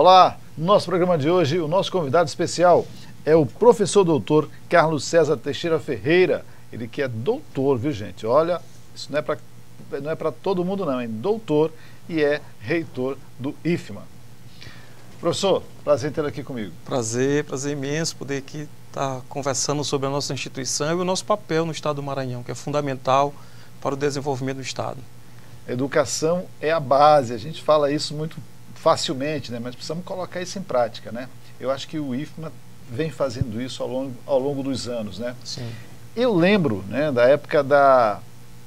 Olá, no nosso programa de hoje, o nosso convidado especial é o professor doutor Carlos César Teixeira Ferreira. Ele que é doutor, viu gente? Olha, isso não é para todo mundo não, é doutor e é reitor do IFMA. Professor, prazer tê-lo aqui comigo. Prazer imenso poder aqui estar conversando sobre a nossa instituição e o nosso papel no Estado do Maranhão, que é fundamental para o desenvolvimento do Estado. Educação é a base, a gente fala isso muito facilmente, né? Mas precisamos colocar isso em prática, né? Eu acho que o IFMA vem fazendo isso ao longo dos anos, né? Sim. Eu lembro, né, da época da...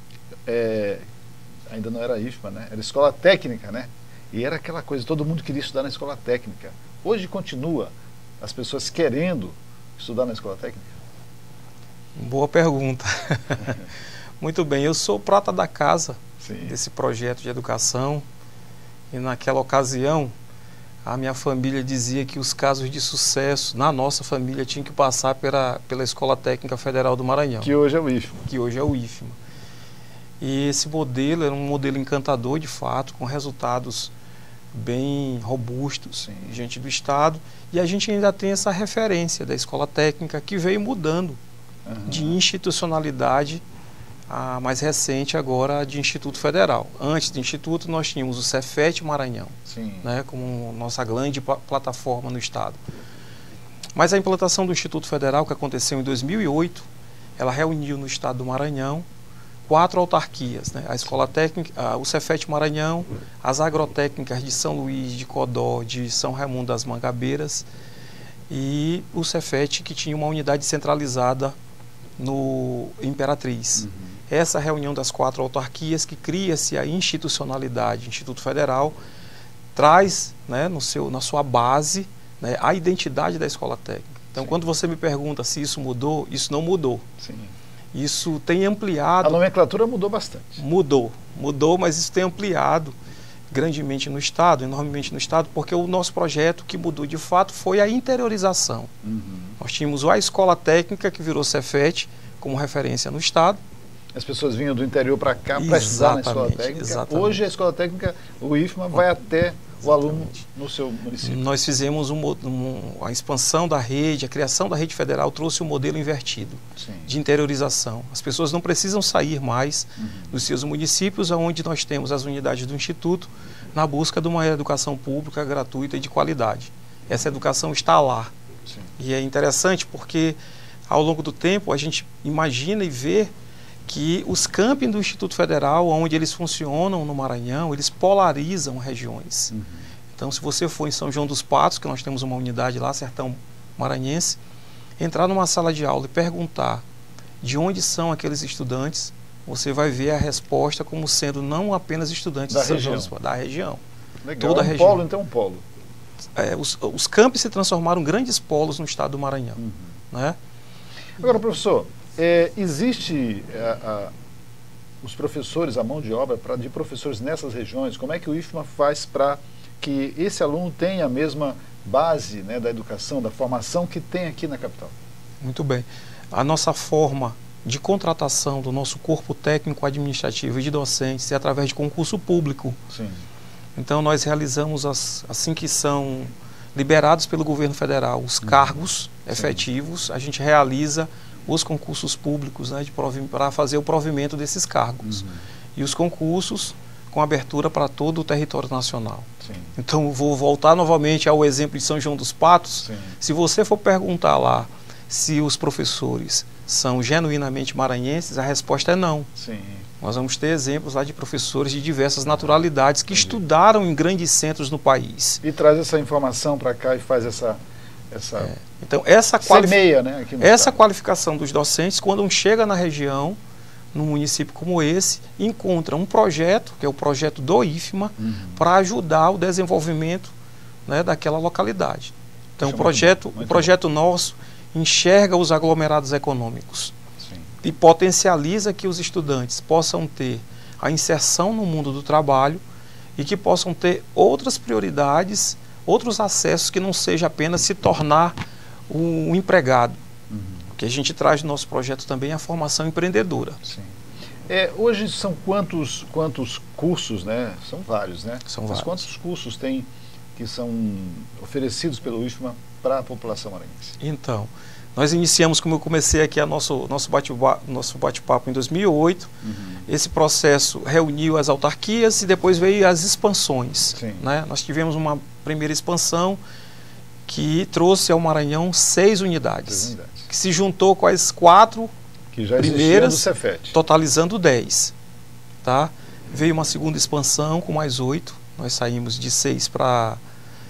ainda não era IFMA, né? Era escola técnica, né? E era aquela coisa, todo mundo queria estudar na escola técnica. Hoje continua as pessoas querendo estudar na escola técnica? Boa pergunta. Muito bem, eu sou prata da casa desse projeto de educação e naquela ocasião a minha família dizia que os casos de sucesso na nossa família tinham que passar pela Escola Técnica Federal do Maranhão. Que hoje é o IFMA. Que hoje é o IFMA. E esse modelo era um modelo encantador de fato, com resultados bem robustos diante do Estado, e a gente ainda tem essa referência da Escola Técnica que veio mudando de institucionalidade, a mais recente agora de Instituto Federal. Antes do Instituto nós tínhamos o Cefet Maranhão, né, como nossa grande plataforma no Estado. Mas a implantação do Instituto Federal, que aconteceu em 2008, ela reuniu no Estado do Maranhão 4 autarquias, né? A Escola Técnica, o Cefet Maranhão, as agrotécnicas de São Luís, de Codó, de São Raimundo das Mangabeiras e o Cefet, que tinha uma unidade centralizada no Imperatriz. Essa reunião das 4 autarquias que cria-se a institucionalidade, Instituto Federal, traz, né, na sua base, né, a identidade da escola técnica. Então, quando você me pergunta se isso mudou, isso não mudou. Isso tem ampliado... A nomenclatura mudou bastante. Mudou, mas isso tem ampliado grandemente no Estado, enormemente no Estado, porque o nosso projeto que mudou de fato foi a interiorização. Nós tínhamos a escola técnica que virou Cefet como referência no Estado. As pessoas vinham do interior para cá para estudar na escola técnica. Hoje a escola técnica, o IFMA, vai até o aluno no seu município. Nós fizemos a expansão da rede, a criação da rede federal trouxe um modelo invertido de interiorização. As pessoas não precisam sair mais dos seus municípios, onde nós temos as unidades do Instituto, na busca de uma educação pública gratuita e de qualidade. Essa educação está lá. E é interessante porque, ao longo do tempo, a gente imagina e vê que os camping do Instituto Federal, onde eles funcionam no Maranhão, eles polarizam regiões. Então, se você for em São João dos Patos, que nós temos uma unidade lá, Sertão Maranhense, entrar numa sala de aula e perguntar de onde são aqueles estudantes, você vai ver a resposta como sendo não apenas estudantes da de São região. João dos Patos, da região. Legal. Toda a região. Polo, então, um polo. Os campos se transformaram em grandes polos no estado do Maranhão. Né? Agora, professor, existe os professores, a mão de obra de professores nessas regiões? Como é que o IFMA faz para que esse aluno tenha a mesma base, né, da educação, da formação que tem aqui na capital? Muito bem. A nossa forma de contratação do nosso corpo técnico, administrativo e de docentes é através de concurso público. Então nós realizamos, assim que são liberados pelo governo federal os cargos efetivos, a gente realiza os concursos públicos, né, para fazer o provimento desses cargos. E os concursos com abertura para todo o território nacional. Então, vou voltar novamente ao exemplo de São João dos Patos. Se você for perguntar lá se os professores são genuinamente maranhenses, a resposta é não. Nós vamos ter exemplos lá de professores de diversas naturalidades que estudaram em grandes centros no país. E traz essa informação para cá e faz Então, essa qualificação dos docentes, quando chega na região, num município como esse, encontra um projeto, que é o projeto do IFMA, para ajudar o desenvolvimento, né, daquela localidade. Então, o projeto nosso enxerga os aglomerados econômicos e potencializa que os estudantes possam ter a inserção no mundo do trabalho e que possam ter outras prioridades, outros acessos, que não seja apenas se tornar um empregado. O que a gente traz no nosso projeto também é a formação empreendedora. Hoje são quantos cursos, né? São vários, né? São vários. Quantos cursos tem que são oferecidos pelo IFMA para a população maranhense? Então, nós iniciamos, como eu comecei aqui, nosso bate-papo em 2008. Esse processo reuniu as autarquias e depois veio as expansões. Né? Nós tivemos uma primeira expansão que trouxe ao Maranhão 6 unidades, que se juntou com as 4 que já primeiras, do Cefet, totalizando 10. Tá? Veio uma segunda expansão com mais 8. Nós saímos de 6 para...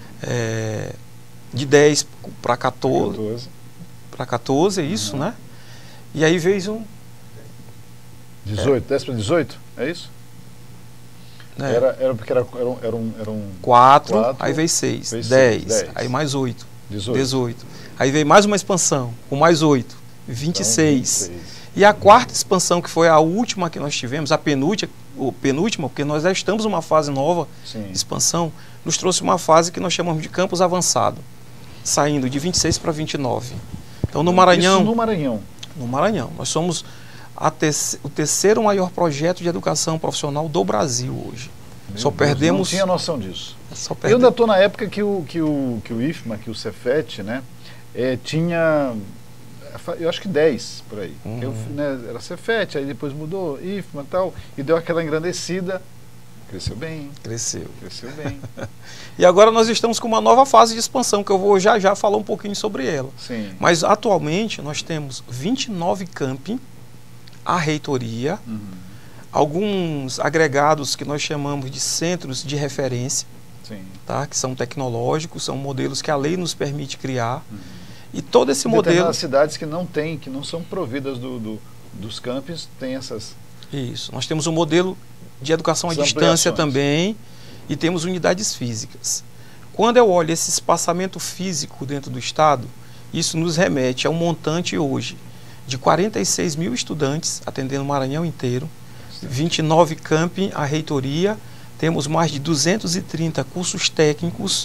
de 10 para 14. Para 14, é isso, né? E aí veio um... 18, 10 para 18, é isso? Era porque era um 4, aí veio 6, 10, aí mais 8, 18. Aí veio mais uma expansão, com mais 8, 26. Então, 26. E a quarta expansão, que foi a última que nós tivemos, a penúltima, porque nós já estamos numa fase nova de expansão, nos trouxe uma fase que nós chamamos de campus avançado, saindo de 26 para 29. Então, no Maranhão... Isso no Maranhão? No Maranhão. Nós somos o terceiro maior projeto de educação profissional do Brasil hoje. Só perdemos... Não tinha noção disso. Eu ainda estou na época que o IFMA, que o Cefet, né, tinha... Eu acho que 10 por aí. Era Cefet, aí depois mudou, IFMA e tal, e deu aquela engrandecida. Cresceu bem. Cresceu bem. E agora nós estamos com uma nova fase de expansão, que eu vou já falar um pouquinho sobre ela. Sim. Mas atualmente nós temos 29 camping, a reitoria, alguns agregados que nós chamamos de centros de referência, tá? Que são tecnológicos, são modelos que a lei nos permite criar. E todo esse modelo... As cidades que não são providas dos campings, tem essas... Isso. Nós temos um modelo de educação à distância também, e temos unidades físicas. Quando eu olho esse espaçamento físico dentro do Estado, isso nos remete a um montante hoje de 46 mil estudantes, atendendo o Maranhão inteiro, 29 camping, a reitoria, temos mais de 230 cursos técnicos,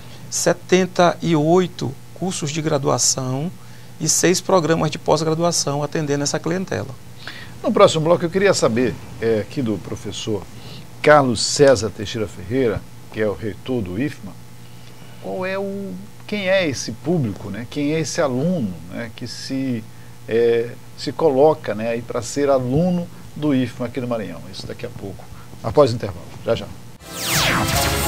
78 cursos de graduação e 6 programas de pós-graduação atendendo essa clientela. No próximo bloco eu queria saber aqui do professor Carlos César Teixeira Ferreira, que é o reitor do IFMA, quem é esse público, né? Quem é esse aluno, né? Que se coloca, né, para ser aluno do IFMA aqui no Maranhão. Isso daqui a pouco, após o intervalo. Já.